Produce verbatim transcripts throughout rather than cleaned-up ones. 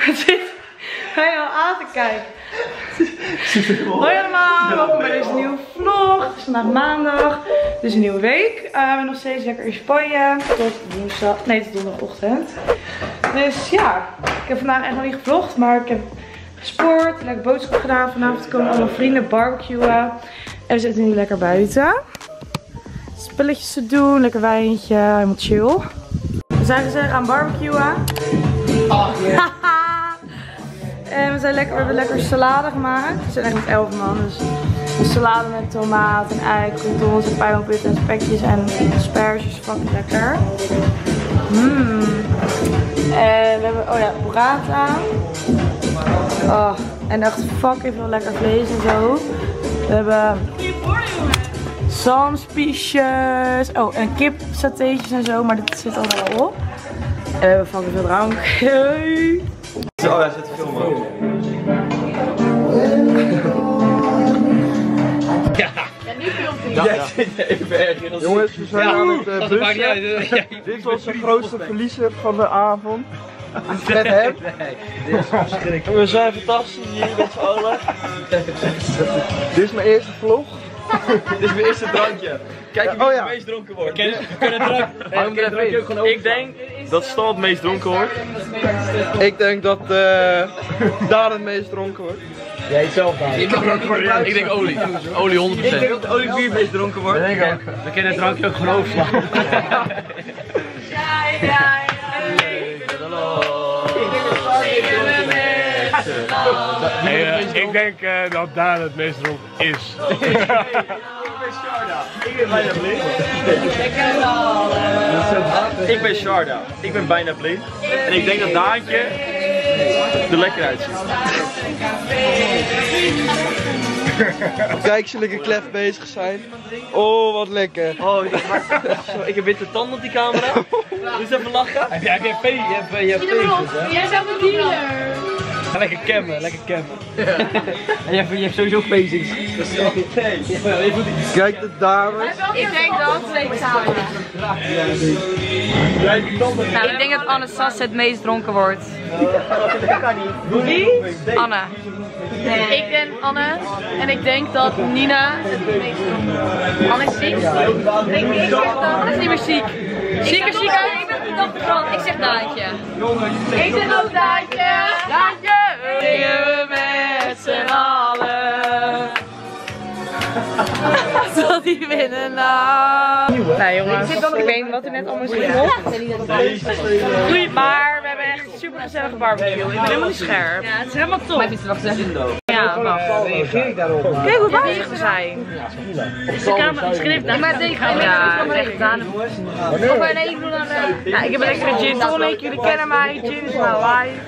zit mij al aan te kijken. Hoi allemaal, welkom bij deze nieuwe vlog. Het is vandaag maandag, dus een nieuwe week. Uh, we zijn nog steeds lekker in Spanje. Tot woensdag, nee tot donderdagochtend. Dus ja, ik heb vandaag echt nog niet gevlogd, maar ik heb gesport, lekker boodschap gedaan. Vanavond komen allemaal vrienden barbecuen. En we zitten nu lekker buiten. Spelletjes te doen, lekker wijntje, helemaal chill. We zijn gezellig aan barbecuen. Oh, yeah. En we, zijn lekker, we hebben lekker salade gemaakt. We zijn echt met elf man. Dus een salade met tomaat en ei, croutons en pijnpit en spekjes en asperges. Fucking lekker. Mmm. En we hebben, oh ja, burrata. Oh, en echt fucking veel lekker vlees en zo. We hebben zalmspiesjes. Oh, en kipsatéetjes en zo, maar dit zit allemaal op. En we hebben fucking veel drank. Hey. Oh, hij zit te filmen. Ja. Ja, nu filmt hij. Jij zit even ergens. Jongens, we zijn ja. aan het uh, bussen. Ja, ja. Dit was de grootste verliezer van de avond. Met hem. Nee, dit is verschrikkelijk. We zijn fantastisch hier met z'n allen. Dit is mijn eerste vlog. Dit is mijn eerste drankje. Kijk wie ja, oh ja. het meest dronken wordt. We kunnen, we kunnen drank, hey, we kunnen drankje ook gewoon over. Ik denk dat Stan het meest dronken wordt. Ik denk dat uh, Daan het meest dronken wordt. Jij het zelf Daan. Ik, ik, ik denk olie. Olie honderd procent. Ik denk dat Olie het meest dronken wordt. Dat denk ik ook. We kunnen het drankje ook gewoon overslaan. Ja, ja, ja. Hey, uh, ik denk uh, dat Daan het meest dronken is. Ik ben Sharda. Ik ben bijna blind. Ik ben Sharda. Ik ben bijna blind. En ik denk dat Daantje er lekker uitziet. Kijk, ze lekker klef bezig zijn. Oh, wat lekker. Oh, ik, ik heb witte tanden op die camera. Dus even lachen. Heb jij heb je hebt je hebt Jij bent mijn dealer. Ga lekker cammen, lekker cammen. Ja. En je hebt, je hebt sowieso faces. Nee. Kijk de dames. Ik denk dat twee samen. Nou, ik denk dat Anne Sas het meest dronken wordt. Dat kan niet. Wie? Anne. Nee. Ik ben Anne en ik denk dat Nina het meest dronken wordt. Anne is ziek? Ik, ik zeg dat. Anne is niet meer ziek. Ziek is ziek uit? Ik ben niet afgebrand. Ik zeg Daantje. Ik zeg ook Daantje. Daantje. Zingen we met z'n allen. Tot die winnen nou. Nou jongens, ik weet niet wat er net allemaal is gebeurd. Maar we hebben echt een super gezellige barbecue. Ik ben helemaal niet scherp. Ja, het is helemaal top. Maar wat zeggen? Ja, maar reageer ik daarop? Kijk hoe bezig we zijn. De camera schrift naar maar tegen mij. Ja, het is echt gedaan. Of een even dan. Nou, ik heb een extra gin tonic. Jullie kennen mij. Gin is mijn life.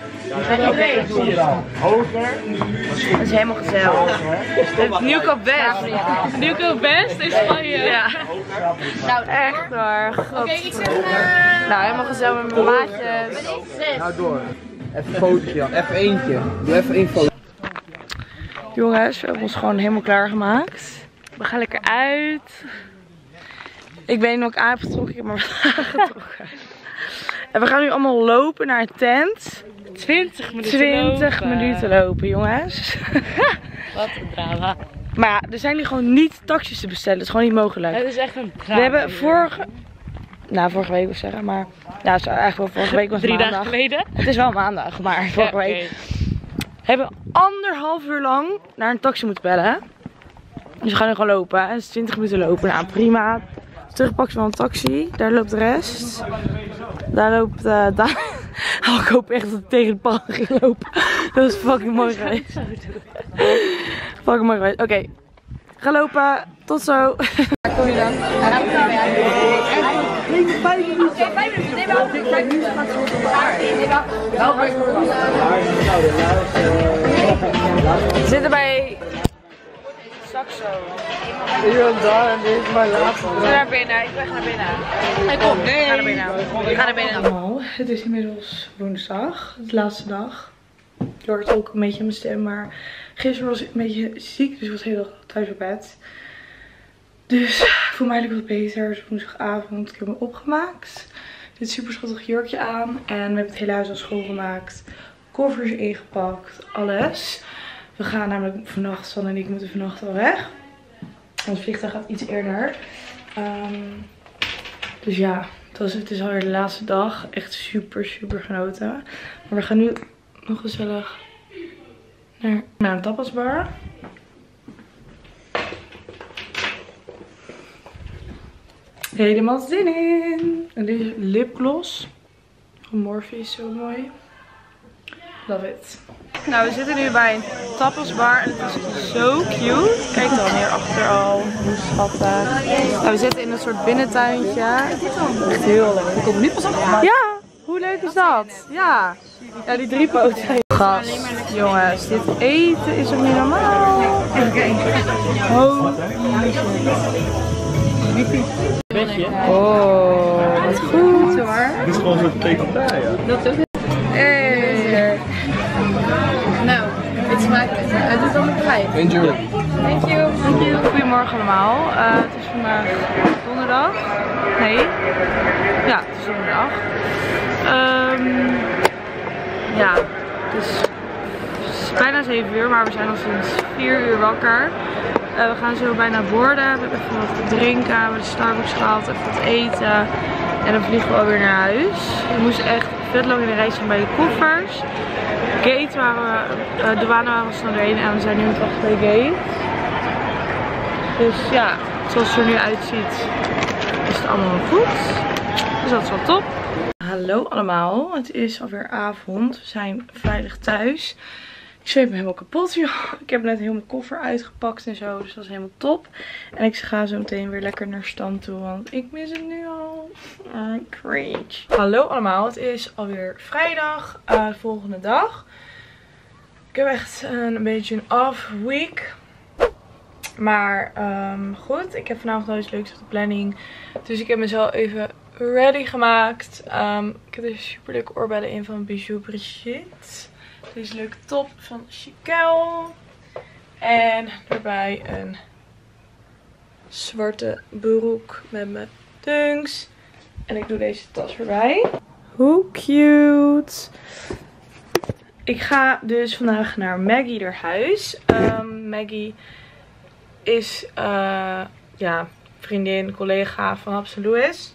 Dat is helemaal gezellig. Nieuwkoop West. Nieuwkoop West is van je. Ja. Nou, echt hoor. Oké, okay, ik zeg. Uh... Nou, helemaal gezellig met mijn maatjes. Nou door. Even een fotootje, even eentje. Doe even één foto. Jongens, we hebben ons gewoon helemaal klaargemaakt. We gaan lekker uit. Ik weet niet of ik aan heb getrokken, ik heb maar aangetrokken. En we gaan nu allemaal lopen naar een tent. twintig minuten twintig lopen. minuten lopen, jongens. Wat een drama. Maar ja, er zijn hier gewoon niet taxis te bestellen. Dat is gewoon niet mogelijk. Het is echt een drama. We hebben vorige... Nou, vorige week wil ik zeggen, maar... Ja, het is eigenlijk wel vorige week was Drie maandag. dagen geleden? Het is wel maandag, maar vorige ja, okay. week. Hebben anderhalf uur lang naar een taxi moeten bellen. Dus we gaan nu gewoon lopen. Het is twintig minuten lopen. Nou, prima. Terugpakken van een taxi. Daar loopt de rest. Daar loopt uh, daar. Oh, ik hoop echt dat het tegen de paal ging lopen. Dat is fucking mooi geweest. Fucking mooi geweest. Oké. Okay. Ga lopen. Tot zo. Waar kom je dan? Nee, vijf minuten. Oké, vijf minuten. Nee, wacht. Vijf minuten gaat zo op elkaar. Nee, wacht. We zitten bij Saxo. Ik ben daar en dit is mijn laatste. Ik ga naar binnen. Ik ga naar binnen. Hey, kom. Nee. Ik ga naar binnen. Ik ga naar binnen. Allemaal. Het is inmiddels woensdag. Het is de laatste dag. Je hoort ook een beetje aan mijn stem, maar gisteren was ik een beetje ziek, dus ik was de hele dag thuis op bed. Dus ik voel me eigenlijk wat beter. Dus woensdagavond, ik heb me opgemaakt. Dit super schattig jurkje aan en we hebben het hele huis al schoongemaakt. koffers ingepakt, alles. We gaan namelijk vannacht, San en ik moeten vannacht al weg. Want het vliegtuig gaat iets eerder. Um, dus ja, het, was, het is alweer de laatste dag. Echt super, super genoten. Maar we gaan nu nog gezellig naar, naar een tapasbar. Helemaal zin in. En deze lipgloss van Morphe is zo mooi. Love it. Nou, we zitten nu bij een tapasbar en het is zo cute. Kijk dan hierachter al, hoe schattig. Nou, we zitten in een soort binnentuintje. Echt heel leuk. Ik kom nu pas af. Ja, hoe leuk is dat? Ja, ja die drie poten. Gast, jongens, dit eten is ook niet normaal. Oh, oh, wat goed hoor. Dit is gewoon zo'n peperij, ja. Dat ook. Hey. Nou, het smaakt het is dan een prijs. Thank you. Thank you. Thank you. Goedemorgen allemaal. Uh, het is vandaag donderdag. Nee. Ja, het is donderdag. Um, ja, het is, het is bijna zeven uur, maar we zijn al sinds vier uur wakker. Uh, we gaan zo bijna boorden. We hebben even wat te drinken. We hebben de Starbucks gehaald, even wat eten. En dan vliegen we alweer naar huis. We moesten echt vet lang in de rij zijn bij de koffers. Gate waren we, uh, douane waren we snel doorheen en we zijn nu nog bij Gate. Dus ja, zoals het er nu uitziet is het allemaal goed. Dus dat is wel top. Hallo allemaal, het is alweer avond. We zijn veilig thuis. Ik zweet me helemaal kapot, joh. Ik heb net heel mijn koffer uitgepakt en zo, dus dat is helemaal top. En ik ga zo meteen weer lekker naar stand toe, want ik mis het nu al. Uh, cringe. Hallo allemaal, het is alweer vrijdag, uh, de volgende dag. Ik heb echt een, een beetje een off week. Maar um, goed, ik heb vanavond nog iets leuks op de planning. Dus ik heb mezelf even ready gemaakt. Um, ik heb deze super leuke oorbellen in van Bijou Brigitte. Deze leuke top van Chiquel. En daarbij een zwarte broek met mijn dunks. En ik doe deze tas erbij. Hoe cute. Ik ga dus vandaag naar Maggie haar huis. Um, Maggie is uh, ja, vriendin, collega van Haps en Louis.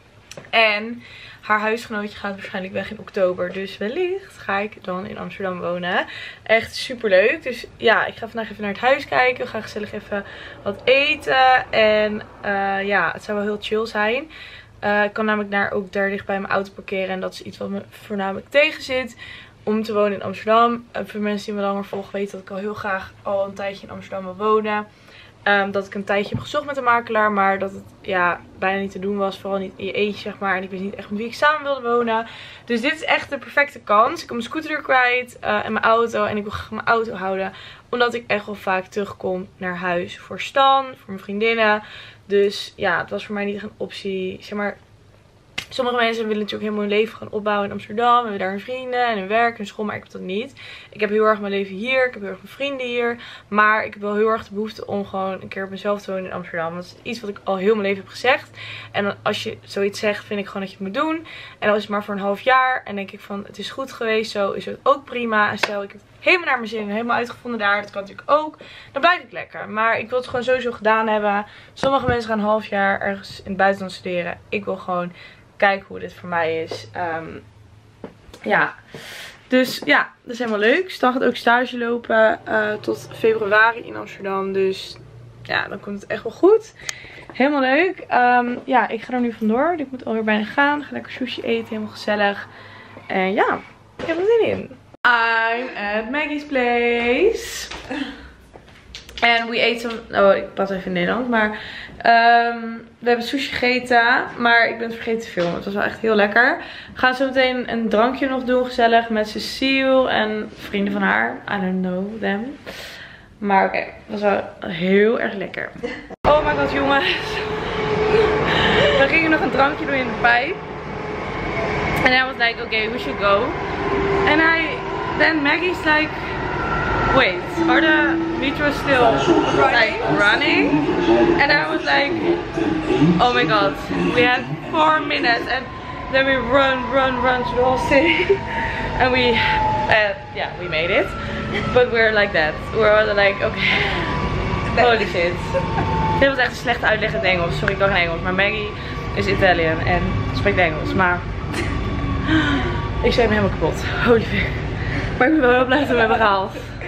En haar huisgenootje gaat waarschijnlijk weg in oktober. Dus wellicht ga ik dan in Amsterdam wonen. Echt super leuk. Dus ja, ik ga vandaag even naar het huis kijken. We gaan gezellig even wat eten. En uh, ja, het zou wel heel chill zijn. Uh, ik kan namelijk daar ook daar dicht bij mijn auto parkeren. En dat is iets wat me voornamelijk tegen zit. Om te wonen in Amsterdam. Uh, voor mensen die me langer volgen weten dat ik al heel graag al een tijdje in Amsterdam wil wonen. Um, dat ik een tijdje heb gezocht met een makelaar. Maar dat het ja, bijna niet te doen was. Vooral niet in je eentje, zeg maar. En ik wist niet echt met wie ik samen wilde wonen. Dus dit is echt de perfecte kans. Ik heb mijn scooter er kwijt. Uh, en mijn auto. En ik wil graag mijn auto houden. Omdat ik echt wel vaak terugkom naar huis. Voor Stan. Voor mijn vriendinnen. Dus ja, het was voor mij niet echt een optie. Zeg maar. Sommige mensen willen natuurlijk helemaal hun leven gaan opbouwen in Amsterdam. Hebben daar hun vrienden en hun werk en school. Maar ik heb dat niet. Ik heb heel erg mijn leven hier. Ik heb heel erg mijn vrienden hier. Maar ik heb wel heel erg de behoefte om gewoon een keer op mezelf te wonen in Amsterdam. Dat is iets wat ik al heel mijn leven heb gezegd. En dan, als je zoiets zegt, vind ik gewoon dat je het moet doen. En dan is het maar voor een half jaar. En denk ik van, het is goed geweest zo. Is het ook prima. En stel, ik heb het helemaal naar mijn zin. Helemaal uitgevonden daar. Dat kan natuurlijk ook. Dan blijf ik lekker. Maar ik wil het gewoon sowieso gedaan hebben. Sommige mensen gaan een half jaar ergens in het buitenland studeren. Ik wil gewoon kijken hoe dit voor mij is. Um, ja. Dus ja, dat is helemaal leuk. Stan gaat ook stage lopen uh, tot februari in Amsterdam. Dus ja, dan komt het echt wel goed. Helemaal leuk. Um, ja, ik ga er nu vandoor. Ik moet alweer bijna gaan. Ik ga lekker sushi eten. Helemaal gezellig. En ja, ik heb er zin in. I'm at Maggie's place. En we ate some... Oh, ik praat even in Nederland. Maar um, we hebben sushi gegeten. Maar ik ben het vergeten te filmen. Het was wel echt heel lekker. We gaan zo meteen een drankje nog doen. Gezellig met Cecile en vrienden van haar. I don't know them. Maar oké, okay, dat was wel heel erg lekker. Oh my god, jongens. We gingen nog een drankje doen in de pijp. En hij was like, okay, we should go. En hij... Then Maggie's like... Wait, are the metro still like running? And I was like, oh my god, we have four minutes and then we run, run, run to the whole city. And we And yeah, we made it. But we're like that. We're like, okay. Holy shit. Dit was echt een slechte uitleg in het Engels. Sorry, ik kan geen Engels. Maar Maggie is Italian en spreekt Engels. Maar ik zei me helemaal kapot. Holy fuck. Maar ik ben wel heel blij dat we hem hebben gehaald.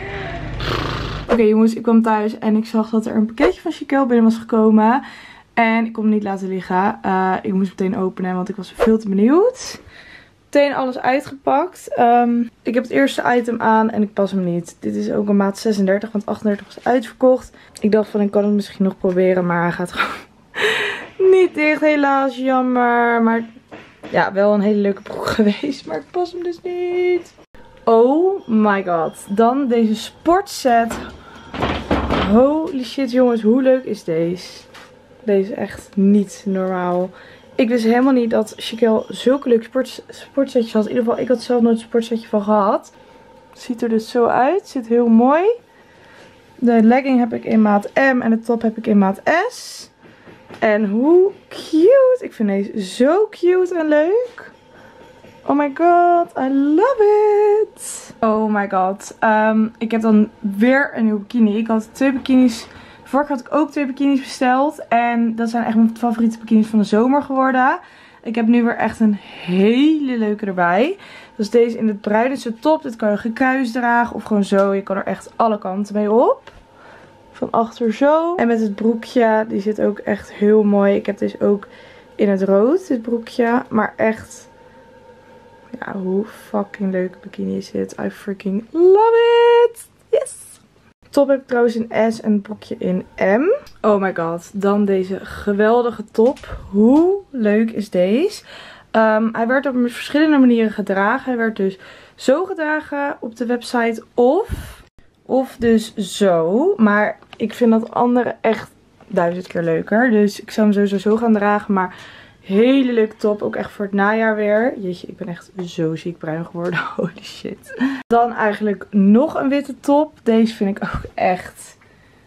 Oké okay, jongens, ik kwam thuis en ik zag dat er een pakketje van Chiquelle binnen was gekomen. En ik kon hem niet laten liggen. Uh, ik moest meteen openen, want ik was veel te benieuwd. Meteen alles uitgepakt. Um, ik heb het eerste item aan en ik pas hem niet. Dit is ook een maat zesendertig, want achtendertig was uitverkocht. Ik dacht van ik kan het misschien nog proberen, maar hij gaat gewoon niet dicht. Helaas, jammer. Maar ja, wel een hele leuke broek geweest, maar ik pas hem dus niet. Oh my god. Dan deze sportset. Holy shit jongens, hoe leuk is deze? Deze is echt niet normaal. Ik wist helemaal niet dat Chiquelle zulke leuke sport, sportsetjes had. In ieder geval, ik had zelf nooit een sportsetje van gehad. Het ziet er dus zo uit. Zit heel mooi. De legging heb ik in maat M en de top heb ik in maat S. En hoe cute. Ik vind deze zo cute en leuk. Oh my god, I love it. Oh my god. Um, ik heb dan weer een nieuwe bikini. Ik had twee bikinis. Vorige had ik ook twee bikinis besteld. En dat zijn echt mijn favoriete bikinis van de zomer geworden. Ik heb nu weer echt een hele leuke erbij. Dus deze in het bruinste top. Dit kan je gekuis dragen of gewoon zo. Je kan er echt alle kanten mee op. Van achter zo. En met het broekje. Die zit ook echt heel mooi. Ik heb deze ook in het rood. Dit broekje. Maar echt... Ja, hoe fucking leuke bikini is dit. I freaking love it. Yes. Top heb ik trouwens in S en het broekje in M. Oh my god. Dan deze geweldige top. Hoe leuk is deze? Um, hij werd op verschillende manieren gedragen. Hij werd dus zo gedragen op de website of... Of dus zo. Maar ik vind dat andere echt duizend keer leuker. Dus ik zou hem sowieso zo gaan dragen. Maar hele leuke top. Ook echt voor het najaar weer. Jeetje, ik ben echt zo ziek bruin geworden. Holy shit. Dan eigenlijk nog een witte top. Deze vind ik ook echt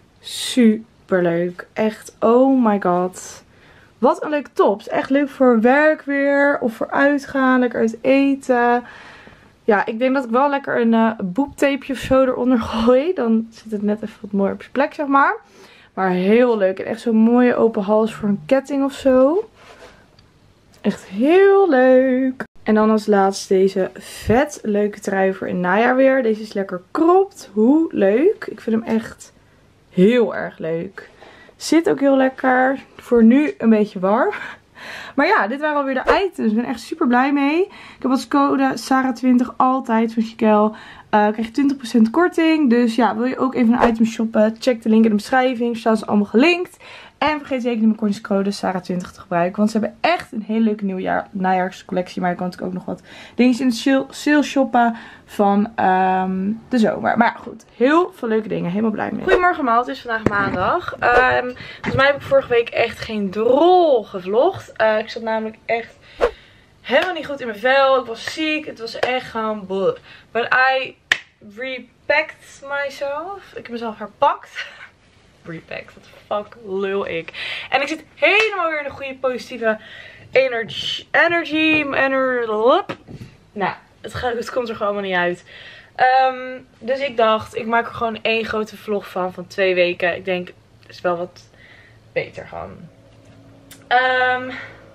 super leuk. Echt, oh my god. Wat een leuke top. Is echt leuk voor werk weer. Of voor uitgaan. Lekker uit eten. Ja, ik denk dat ik wel lekker een uh, boeptapeje of zo eronder gooi. Dan zit het net even wat mooier op zijn plek, zeg maar. Maar heel leuk. En echt zo'n mooie open hals voor een ketting of zo. Echt heel leuk. En dan als laatste deze vet leuke trui voor in najaar weer. Deze is lekker cropped. Hoe leuk. Ik vind hem echt heel erg leuk. Zit ook heel lekker. Voor nu een beetje warm. Maar ja, dit waren alweer de items. Ik ben echt super blij mee. Ik heb als code Sarah twintig altijd van Chiquelle. Uh, krijg je twintig procent korting. Dus ja, wil je ook even een item shoppen? Check de link in de beschrijving. Daar staan ze allemaal gelinkt. En vergeet zeker niet mijn kortingscode Sarah twintig te gebruiken. Want ze hebben echt een hele leuke nieuwjaar, najaarscollectie. Maar je kan natuurlijk ook nog wat dingetjes in de sale shoppen van um, de zomer. Maar ja, goed. Heel veel leuke dingen. Helemaal blij mee. Goedemorgen allemaal. Het is vandaag maandag. Um, volgens mij heb ik vorige week echt geen drol gevlogd. Uh, ik zat namelijk echt helemaal niet goed in mijn vel. Ik was ziek. Het was echt gewoon bleh. But I repacked myself. Ik heb mezelf herpakt. Repacked. Wat fuck lul ik. En ik zit helemaal weer in een goede positieve energy. Energy. Ener, nou, het, gaat, het komt er gewoon allemaal niet uit. Um, dus ik dacht, ik maak er gewoon één grote vlog van. Van twee weken. Ik denk, het is wel wat beter gewoon. Um,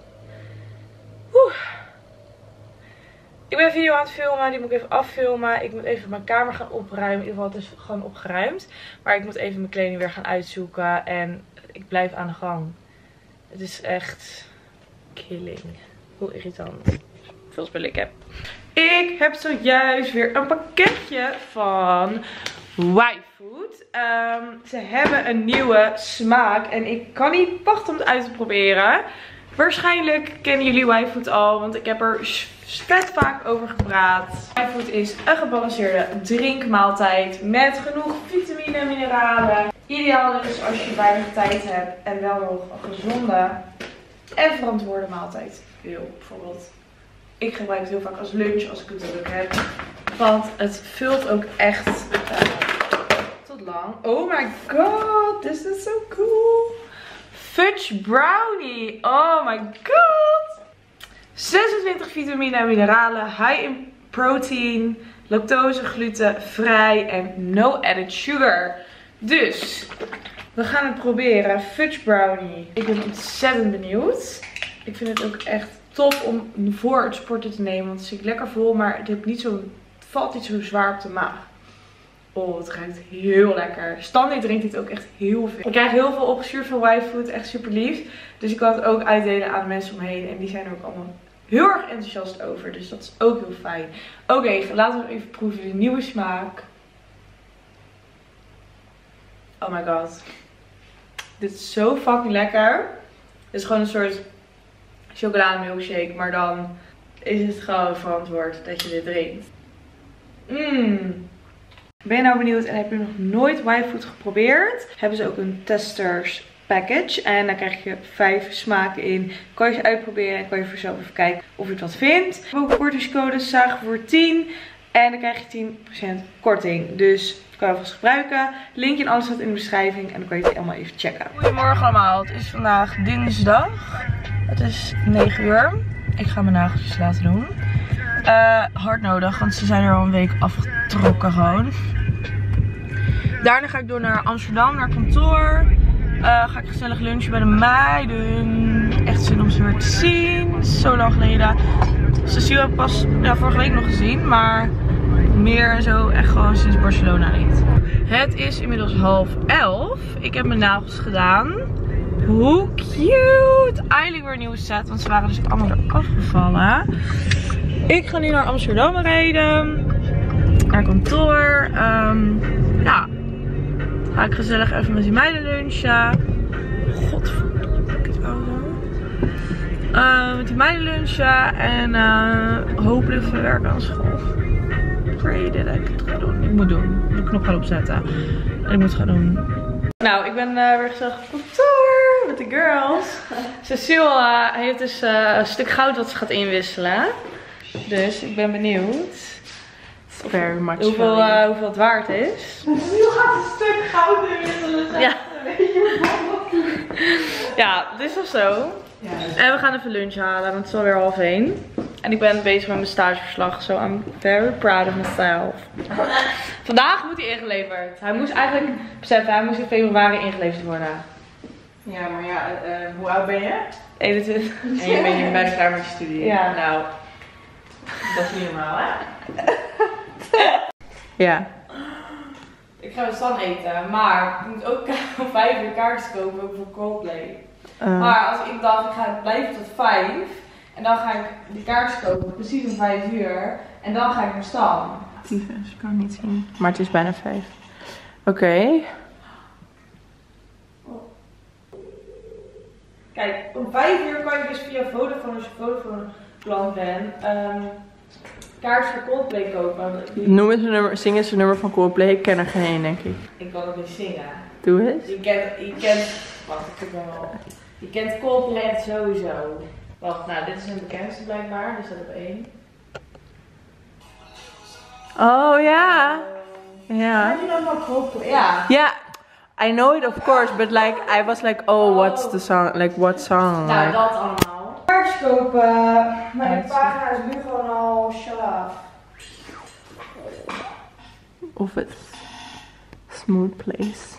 ik ben een video aan het filmen. Die moet ik even affilmen. Ik moet even mijn kamer gaan opruimen. In ieder geval, het is gewoon opgeruimd. Maar ik moet even mijn kleding weer gaan uitzoeken. En ik blijf aan de gang. Het is echt killing. Hoe irritant. Veel spullen ik heb. Ik heb zojuist weer een pakketje van Y-Food. Um, ze hebben een nieuwe smaak. En ik kan niet wachten om het uit te proberen. Waarschijnlijk kennen jullie Y-Food al. Want ik heb er vet vaak over gepraat. Y-Food is een gebalanceerde drinkmaaltijd. Met genoeg vitamine, mineralen. Ideaal dus als je weinig tijd hebt. En wel nog een gezonde en verantwoorde maaltijd wil. Bijvoorbeeld, ik gebruik het heel vaak als lunch als ik het druk heb. Want het vult ook echt uh, tot lang. Oh my god, this is so cool. Fudge brownie. Oh my god. zesentwintig vitamine en mineralen. High in protein. lactose, gluten, vrij en no added sugar. Dus, we gaan het proberen. Fudge brownie. Ik ben ontzettend benieuwd. Ik vind het ook echt top om voor het sporten te nemen. Want het zit lekker vol, maar het, heeft niet zo, het valt niet zo zwaar op de maag. Oh, het ruikt heel lekker. Stanley drinkt dit ook echt heel veel. Ik krijg heel veel opgestuurd van Y-Food. Echt super lief. Dus ik kan het ook uitdelen aan de mensen om me heen. En die zijn er ook allemaal heel erg enthousiast over. Dus dat is ook heel fijn. Oké, okay, laten we even proeven de nieuwe smaak. Oh my god. Dit is zo fucking lekker. Het is gewoon een soort chocolademilkshake. Maar dan is het gewoon verantwoord dat je dit drinkt. Mmm. Ben je nou benieuwd en heb je nog nooit Y-Food geprobeerd? Hebben ze ook een testers package. En daar krijg je vijf smaken in. Kan je ze uitproberen en kan je voor jezelf even kijken of je het wat vindt. We hebben ook kortingscode zagen voor tien. En dan krijg je tien procent korting. Dus kan je alvast gebruiken. Linkje en alles staat in de beschrijving. En dan kan je het allemaal even checken. Goedemorgen allemaal. Het is vandaag dinsdag. Het is negen uur. Ik ga mijn nageltjes laten doen. Uh, hard nodig, want ze zijn er al een week afgetrokken gewoon. Daarna ga ik door naar Amsterdam, naar kantoor. Uh, ga ik gezellig lunchen bij de meiden. Echt zin om ze weer te zien. Zo lang geleden. Cecile heb ik pas ja, vorige week nog gezien, maar meer en zo echt gewoon sinds Barcelona niet. Het is inmiddels half elf. Ik heb mijn nagels gedaan. Hoe cute! Eindelijk weer een nieuwe set, want ze waren dus allemaal eraf gevallen. Ik ga nu naar Amsterdam rijden. Naar kantoor. Um, ja. Ga ik gezellig even met die meiden lunchen. Godverdomme, ik het auto. Uh, met die meiden lunchen. En uh, hopelijk even werken aan school. Pray dat ik het ga doen. Ik moet doen. De knop gaan opzetten. En ik moet het gaan doen. Nou, ik ben uh, weer gezellig op kantoor met de girls. Cecile uh, heeft dus uh, een stuk goud wat ze gaat inwisselen. Dus ik ben benieuwd. Very much hoeveel, uh, hoeveel het waard is. Nu gaat een stuk goud inwisselen. Ja. Ja, dit is toch zo. Ja, dus... En we gaan even lunch halen, want het is alweer half één. En ik ben bezig met mijn stageverslag. So I'm very proud of myself. Vandaag moet hij ingeleverd. Hij moest eigenlijk, besef, hij moest in februari ingeleverd worden. Ja, maar ja, uh, hoe oud ben je? eenentwintig. En je bent hier bijna klaar met je studie. Ja. Nou, dat is niet normaal, hè? Ja. Ik ga met Stan eten, maar ik moet ook om vijf uur kaartjes kopen voor Coldplay. Uh. Maar als ik dacht, ik ga blijven tot vijf. En dan ga ik die kaartjes kopen, precies om vijf uur. En dan ga ik naar Stan. Tyfus, ik kan het niet zien. Maar het is bijna vijf. Oké. Okay. Kijk, om vijf uur kan je dus via Vodafone, als je Vodafone klant bent, um, kaartjes voor Coldplay kopen. Noem eens een nummer, zing eens een nummer van Coldplay. Ik ken er geen één, denk ik. Ik kan het niet zingen. Doe eens. Je kent, je kent, wacht, ik heb wel. Je kent Coldplay echt sowieso. Wacht, nou, dit is een bekendste blijkbaar, dus dat op één. Oh ja. Ja. Heb je dan wel Coldplay? Ja. Ja. I know it of course, but like I was like, oh, what's the song? Like what song? Nou, like... dat allemaal. Kaartjes kopen, maar de pagina is nu gewoon al shut off. Of het smooth place.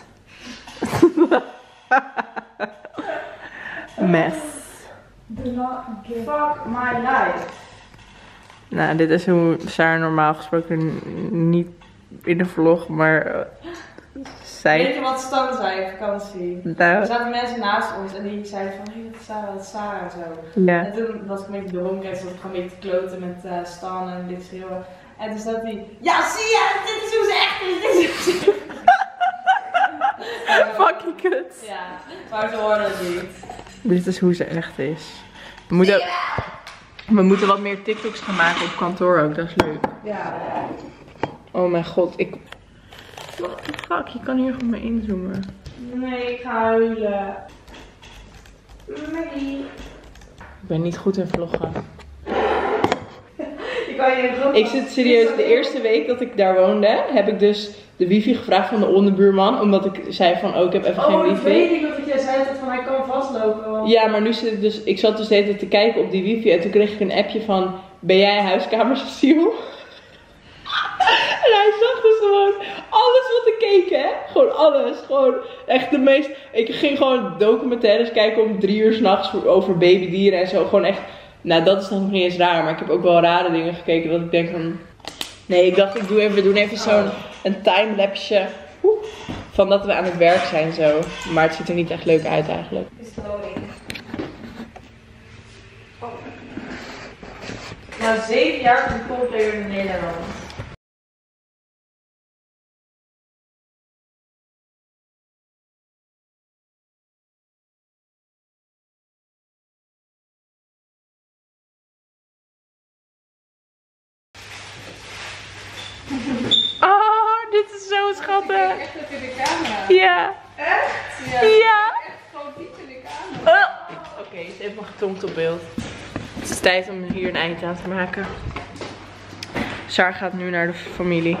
Mess. Do not give fuck my life. Nou, dit is hoe Sarah normaal gesproken niet in de vlog, maar uh, zij... Weet je wat Stan zei op vakantie? Nou. Er zaten mensen naast ons en die zeiden van, hé, hey, dat is Sarah, dat is Sarah en zo. Ja. En toen was ik een beetje dronken en zat ik gewoon een beetje te kloten met uh, Stan en dit schreeuwen. En toen zat hij, ja zie je, dit is hoe ze echt is, dit is hoe ze Fucking kut. Ja, maar ze hoorden het niet. Dit is hoe ze echt is. We moeten, we moeten wat meer TikToks gaan maken op kantoor ook, dat is leuk. Ja. Oh mijn god, ik... Wat de fuck, je kan hier gewoon mee inzoomen. Nee, ik ga huilen. Nee. Ik ben niet goed in vloggen. Ik, kan je ik zit serieus, de eerste week dat ik daar woonde, heb ik dus de wifi gevraagd van de onderbuurman. Omdat ik zei van, oh ik heb even oh, geen wifi. Oh, ik weet niet dat jij zei dat van, hij kan vastlopen. Want... Ja, maar nu zit ik dus, ik zat dus de hele tijd te kijken op die wifi. En toen kreeg ik een appje van, ben jij huiskamer Cecile? En hij zag dus gewoon alles wat ik keek, hè. Gewoon alles. Gewoon echt de meest... Ik ging gewoon documentaires kijken om drie uur s'nachts over babydieren en zo. Gewoon echt... Nou, dat is nog niet eens raar. Maar ik heb ook wel rare dingen gekeken dat ik denk van... Nee, ik dacht ik doe even, we doen even zo'n een timelapse van dat we aan het werk zijn zo. Maar het ziet er niet echt leuk uit eigenlijk. Na zeven jaar van Coldplay in Nederland. Oh, dit is zo schattig. Ik echt in de camera. Ja. Echt? Ja. Ja. Echt gewoon diep in de camera. Oh. Oké, okay, het heeft me getonkt op beeld. Het is tijd om hier een eind aan te maken. Saar gaat nu naar de familie.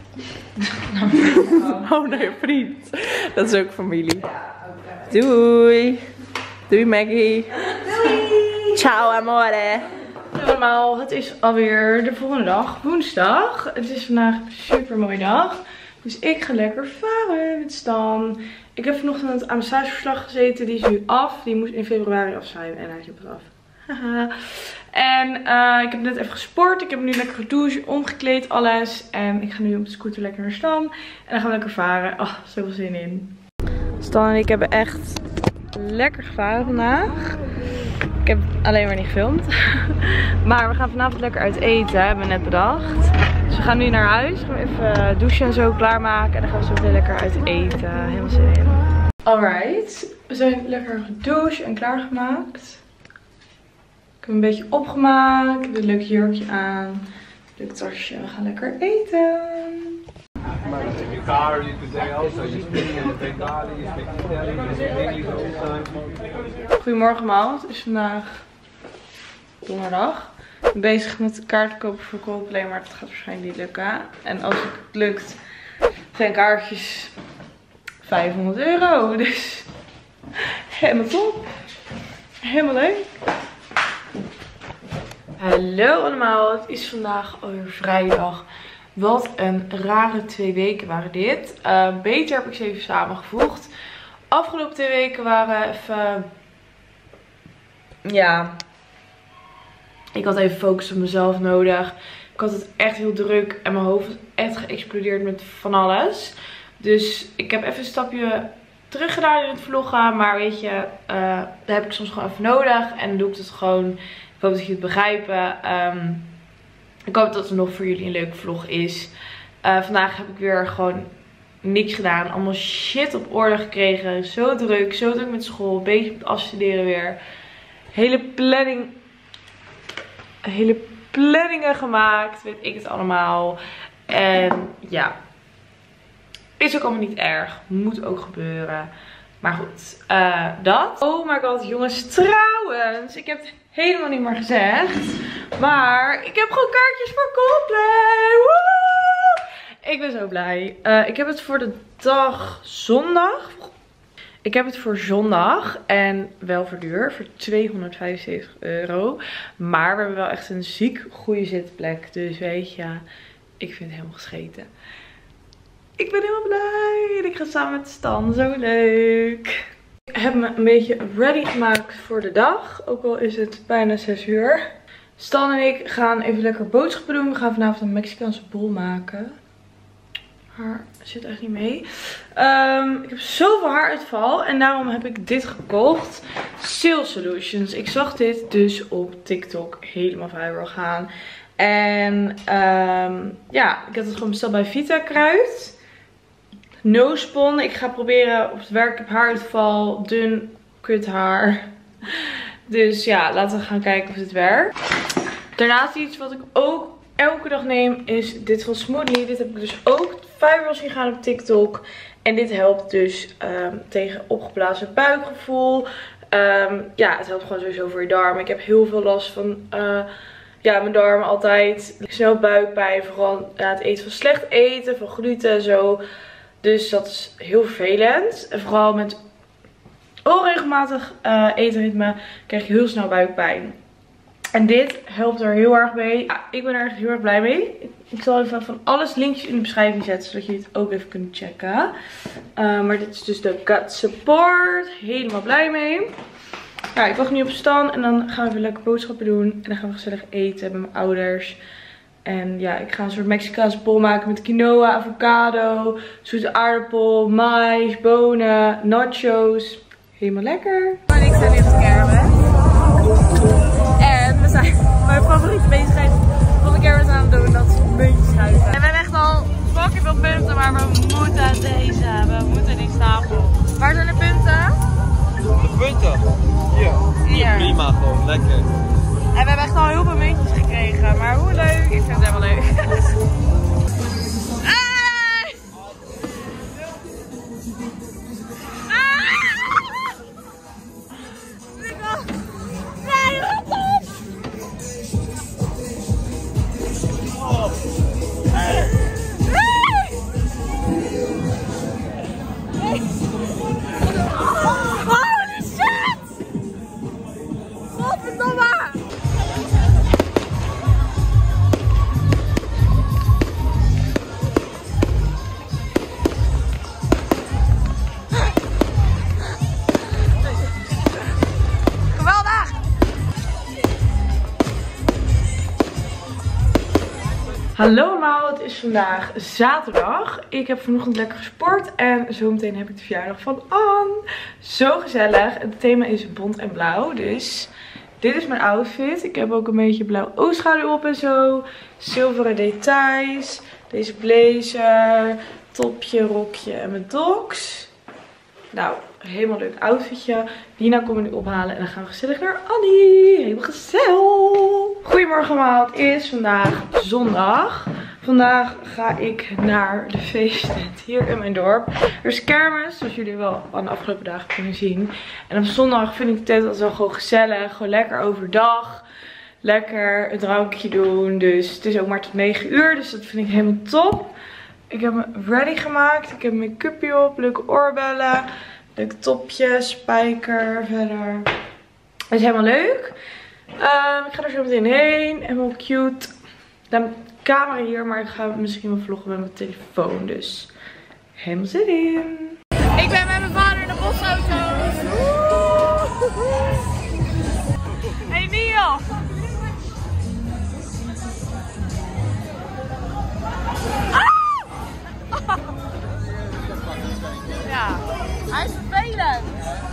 Oh, naar je vriend. Dat is ook familie. Doei. Doei Maggie. Doei. Ciao amore. Allemaal, het is alweer de volgende dag, woensdag. Het is vandaag een super mooie dag. Dus ik ga lekker varen met Stan. Ik heb vanochtend aan mijn stageverslag gezeten. Die is nu af. Die moest in februari af zijn. En hij is pas af. Haha. En uh, ik heb net even gesport. Ik heb nu lekker gedoucht, omgekleed, alles. En ik ga nu op de scooter lekker naar Stan. En dan gaan we lekker varen. Oh, zoveel zin in. Stan en ik hebben echt lekker gevaren vandaag. Ik heb alleen maar niet gefilmd. Maar we gaan vanavond lekker uit eten, hebben we net bedacht. Dus we gaan nu naar huis. Gaan we even douchen en zo klaarmaken. En dan gaan we zo weer lekker uit eten. Helemaal zin in. Alright. We zijn lekker gedoucht en klaargemaakt. Ik heb een beetje opgemaakt. Ik heb een leuk jurkje aan. Leuk tasje. We gaan lekker eten. Goedemorgen allemaal, het is vandaag donderdag. Ik ben bezig met kaarten kopen voor Coldplay, maar het gaat waarschijnlijk niet lukken. En als het lukt zijn kaartjes vijfhonderd euro, dus helemaal top. Helemaal leuk. Hallo allemaal, het is vandaag alweer vrijdag. Wat een rare twee weken waren dit. Uh, beter heb ik ze even samengevoegd. Afgelopen twee weken waren even... Ja... Ik had even focus op mezelf nodig. Ik had het echt heel druk. En mijn hoofd was echt geëxplodeerd met van alles. Dus ik heb even een stapje terug gedaan in het vloggen. Maar weet je, uh, daar heb ik soms gewoon even nodig. En dan doe ik het gewoon. Ik hoop dat jullie het begrijpen. Um, Ik hoop dat het nog voor jullie een leuke vlog is. Uh, vandaag heb ik weer gewoon niks gedaan. Allemaal shit op orde gekregen. Zo druk, zo druk met school. Een beetje met afstuderen weer. Hele planning. Hele planningen gemaakt. Weet ik het allemaal. En ja. Is ook allemaal niet erg. Moet ook gebeuren. Maar goed, uh, dat. Oh my god, jongens, trouwens. Ik heb het helemaal niet meer gezegd. Maar ik heb gewoon kaartjes voor Coldplay. Woe! Ik ben zo blij. Uh, ik heb het voor de dag zondag. Ik heb het voor zondag. En wel voor duur. Voor tweehonderdvijfenzeventig euro. Maar we hebben wel echt een ziek goede zitplek. Dus weet je, ik vind het helemaal gescheten. Ik ben helemaal blij. En ik ga samen met Stan. Zo leuk. Ik heb me een beetje ready gemaakt voor de dag. Ook al is het bijna zes uur. Stan en ik gaan even lekker boodschappen doen. We gaan vanavond een Mexicaanse bol maken. Haar zit echt niet mee. Um, ik heb zoveel haaruitval. En daarom heb ik dit gekocht. Sale Solutions. Ik zag dit dus op TikTok helemaal viral gaan. En um, ja, ik heb het gewoon besteld bij Vita Kruid. No spon. Ik ga proberen op het werk. Ik heb haaruitval. Dun kut haar. Dus ja, laten we gaan kijken of het werkt. Daarnaast iets wat ik ook elke dag neem is dit van Smoothly. Dit heb ik dus ook viral zien gaan op TikTok. En dit helpt dus um, tegen opgeblazen buikgevoel. Um, ja, het helpt gewoon sowieso voor je darmen. Ik heb heel veel last van uh, ja, mijn darmen altijd. Snel buikpijn. Vooral ja, het eten van slecht eten. Van gluten en zo. Dus dat is heel vervelend. En vooral met onregelmatig uh, etenritme krijg je heel snel buikpijn. En dit helpt er heel erg mee. Ja, ik ben er echt heel erg blij mee. Ik, ik zal even van alles linkjes in de beschrijving zetten. Zodat jullie het ook even kunnen checken. Uh, maar dit is dus de Gut Support. Helemaal blij mee. Ja, ik wacht nu op Stan. En dan gaan we weer lekker boodschappen doen. En dan gaan we gezellig eten met mijn ouders. En ja, ik ga een soort Mexicaanse bol maken met quinoa, avocado, zoete aardappel, mais, bonen, nachos. Helemaal lekker. En ik sta nu op de kermis. En we zijn mijn favoriete bezigheid van de kermis aan het doen. Dat is muntjes schuiven. En we hebben echt al fucking veel punten, maar we moeten deze hebben. We moeten die stapel. Waar zijn de punten? De punten? Hier. Hier. Prima, gewoon lekker. En we hebben echt al heel veel muntjes gekregen. Maar hoe leuk? Ik vind het helemaal leuk. Hey! Nee, wat op! Hey! Holy shit! Godverdomme! Hallo allemaal, het is vandaag zaterdag. Ik heb vanochtend lekker gesport en zometeen heb ik de verjaardag van Anne. Zo gezellig. Het thema is bont en blauw, dus dit is mijn outfit. Ik heb ook een beetje blauw oogschaduw op en zo. Zilveren details. Deze blazer, topje, rokje en mijn docs. Nou, helemaal leuk outfitje. Dina komt me nu ophalen en dan gaan we gezellig naar Annie. Helemaal gezellig. Goedemorgen allemaal, het is vandaag zondag. Vandaag ga ik naar de feesttent hier in mijn dorp. Er is kermis, zoals jullie wel aan de afgelopen dagen kunnen zien. En op zondag vind ik de tent altijd wel gewoon gezellig. Gewoon lekker overdag. Lekker een drankje doen. Dus het is ook maar tot negen uur, dus dat vind ik helemaal top. Ik heb me ready gemaakt. Ik heb mijn make-upje op, leuke oorbellen. Leuk topje, spijker, verder. Het is helemaal leuk. Um, ik ga er zo meteen heen. Helemaal cute. Dan heb ik de camera hier, maar ik ga misschien wel vloggen met mijn telefoon. Dus helemaal zin in. Ik ben met mijn vader in de bosauto. Hey Neil. Ah! Ja, hij is vervelend.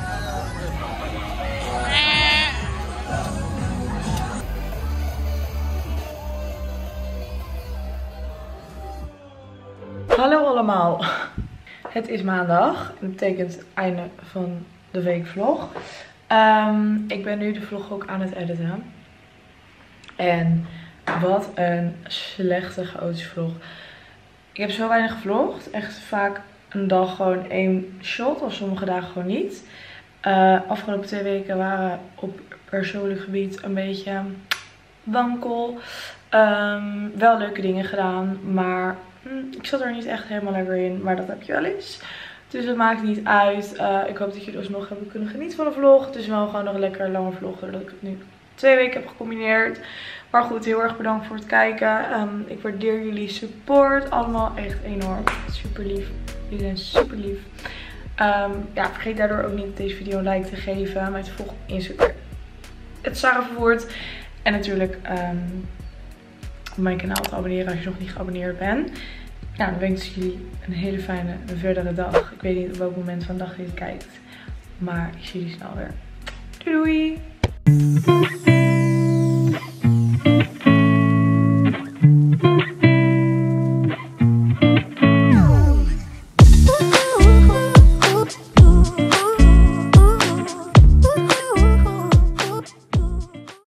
Hallo allemaal. Het is maandag. Dat betekent het einde van de weekvlog. Um, ik ben nu de vlog ook aan het editen. En wat een slechte chaotische vlog. Ik heb zo weinig gevlogd. Echt vaak een dag gewoon één shot. Of sommige dagen gewoon niet. Uh, afgelopen twee weken waren op persoonlijk gebied een beetje wankel. Um, wel leuke dingen gedaan. Maar hm, ik zat er niet echt helemaal lekker in. Maar dat heb je wel eens. Dus het maakt niet uit. Uh, ik hoop dat jullie alsnog hebben kunnen genieten van de vlog. Het is wel gewoon nog een lekker lange vlog. Doordat ik het nu twee weken heb gecombineerd. Maar goed, heel erg bedankt voor het kijken. Um, ik waardeer jullie support. Allemaal echt enorm. Super lief. Jullie zijn super lief. Um, ja, vergeet daardoor ook niet deze video een like te geven. Mij te volgen op Instagram. Het Sarah Vervoort. En natuurlijk um, op mijn kanaal te abonneren als je nog niet geabonneerd bent. Nou, dan wens ik jullie een hele fijne verdere dag. Ik weet niet op welk moment van de dag je het kijkt. Maar ik zie jullie snel weer. Doei doei!